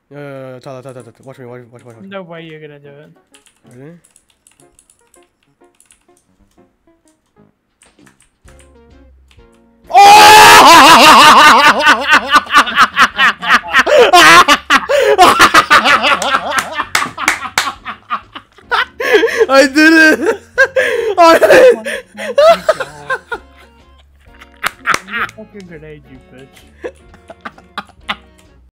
Tyler. Watch me. Watch. No way you're gonna do it. Ready? I did it! I did it! You fucking grenade, you bitch.